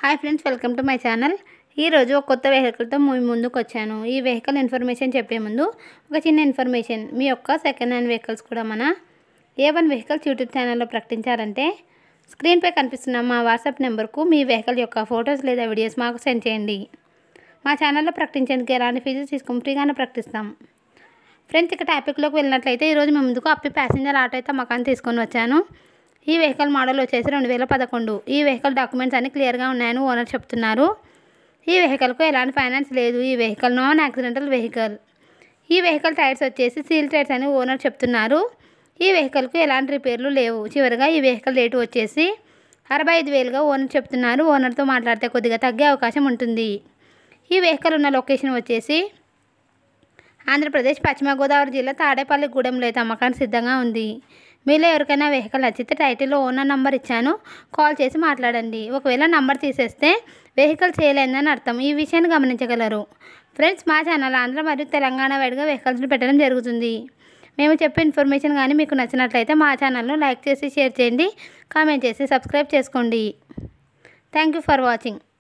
Hi friends, welcome to my channel. ఈరోజు ఒక కొత్త వెహికల్తో మీ ముందుకు వచ్చాను. ఈ వెహికల్ ఇన్ఫర్మేషన్ చెప్పే ముందు ఒక చిన్న ఇన్ఫర్మేషన్. మీ యొక్క సెకండ్ హ్యాండ్ వెహికల్స్ కూడా మన A1 వెహికల్స్ యూట్యూబ్ ఛానల్లో ప్రకటించారంటే స్క్రీన్పై కనిపిస్తున్న మా వాట్సాప్ నెంబర్కు మీ వెహికల్ యొక్క ఫొటోస్ లేదా వీడియోస్ మాకు సెండ్ చేయండి. మా ఛానల్లో ప్రకటించేందుకు ఎలాంటి ఫీజు తీసుకొని ఫ్రీగానే ప్రకటిస్తాం. ఫ్రెండ్స్, ఇక టాపిక్లోకి వెళ్ళినట్లయితే ఈరోజు మీ ముందుకు అప్పి ప్యాసింజర్ ఆటో అయితే అమ్మకాన్ని తీసుకొని వచ్చాను. ఈ వెహికల్ మోడల్ వచ్చేసి 2011. ఈ వెహికల్ డాక్యుమెంట్స్ అన్ని క్లియర్గా ఉన్నాయని ఓనర్ చెప్తున్నారు. ఈ వెహికల్కు ఎలాంటి ఫైనాన్స్ లేదు. ఈ వెహికల్ నాన్ యాక్సిడెంటల్ వెహికల్. ఈ వెహికల్ టైర్స్ వచ్చేసి సీల్ టైర్స్ అని ఓనర్ చెప్తున్నారు. ఈ వెహికల్కు ఎలాంటి రిపేర్లు లేవు. చివరిగా ఈ వెహికల్ రేటు వచ్చేసి 65,000గా ఓనర్ చెప్తున్నారు. ఓనర్తో మాట్లాడితే కొద్దిగా తగ్గే అవకాశం ఉంటుంది. ఈ వెహికల్ ఉన్న లొకేషన్ వచ్చేసి ఆంధ్రప్రదేశ్ పశ్చిమ గోదావరి జిల్లా తాడేపల్లిగూడెంలో అయితే అమ్మకానికి సిద్ధంగా ఉంది. మీలో ఎవరికైనా వెహికల్ నచ్చితే టైటిల్లో ఓనర్ నంబర్ ఇచ్చాను, కాల్ చేసి మాట్లాడండి. ఒకవేళ నంబర్ తీసేస్తే వెహికల్ చేయలేదని అర్థం. ఈ విషయాన్ని గమనించగలరు. ఫ్రెండ్స్, మా ఛానల్ ఆంధ్ర మరియు తెలంగాణ వైడ్గా వెహికల్స్ని పెట్టడం జరుగుతుంది. మేము చెప్పే ఇన్ఫర్మేషన్ కానీ మీకు నచ్చినట్లయితే మా ఛానల్ను లైక్ చేసి షేర్ చేయండి, కామెంట్ చేసి సబ్స్క్రైబ్ చేసుకోండి. Thank you for watching.